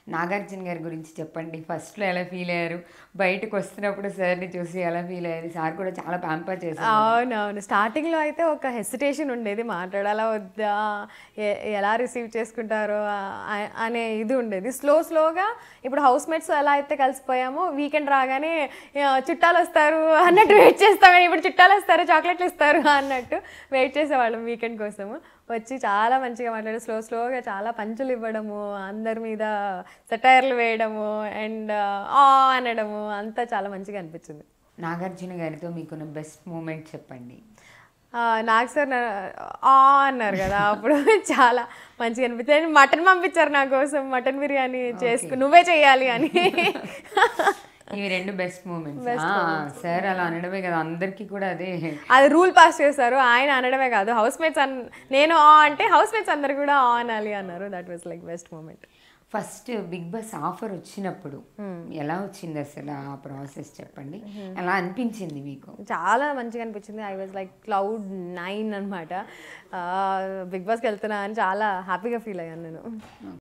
నాగార్జున గారి గురించి చెప్పండి. ఫస్ట్‌లో ఎలా ఫీల్ అయ్యారు? బయటకు వస్తున్నప్పుడు సార్‌ని చూసి ఎలా ఫీల్ అయ్యారు? సార్ కూడా చాలా ప్యాంపర్ చేశారు కదా! అవునవును. స్టార్టింగ్‌లో అయితే ఒక హెసిటేషన్ ఉండేది. మాట్లాడాలా వద్దా? ఎలా రిసీవ్ చేసుకుంటారో అనే ఇది ఉండేది. స్లోగా ఇప్పుడు హౌస్‌మేట్స్ ఎలా అయితే కలిసిపోయామో వీకెండ్ రాగానే చుట్టాలొస్తారు అన్నట్టు వెయిట్ చేస్తాం. ఇప్పుడు చుట్టాలొస్తారు, చాక్లెట్లు ఇస్తారు అన్నట్టు వెయిట్ చేసేవాళ్ళం వీకెండ్ కోసము. వచ్చి చాలా మంచిగా మాట్లాడి స్లోగా చాలా పంచులు ఇవ్వడము, అందరి మీద సెటైర్లు వేయడము అండ్ అనడము అంతా చాలా మంచిగా అనిపించింది. నాగార్జున గారితో మీకున్న బెస్ట్ మూమెంట్ చెప్పండి. నాకు సార్ అన్నారు కదా అప్పుడు చాలా మంచిగా అనిపించింది. మటన్ పంపించారు నా కోసం, మటన్ బిర్యానీ నువ్వే చెయ్యాలి అని. ఇవి 2 బెస్ట్ మూమెంట్స్. సార్ అలా అనడమే కదా అందరికీ కూడా అది రూల్ పాస్ చేశారు. ఆయన అనడమే కాదు, హౌస్ మేట్స్ నేను అంటే హౌస్ మేట్స్ అందరు కూడా అనాలి అన్నారు. That was like best moment. First Bigg Boss offer వచ్చినప్పుడు ఎలా వచ్చింది అసలు? ఆ ప్రాసెస్ చెప్పండి. ఎలా అనిపించింది మీకు? చాలా మంచిగా అనిపించింది. ఐ వాజ్ లైక్ క్లౌడ్ 9 అనమాట. బిగ్ బాస్కి వెళ్తున్నా అని చాలా హ్యాపీగా ఫీల్ అయ్యాను నేను.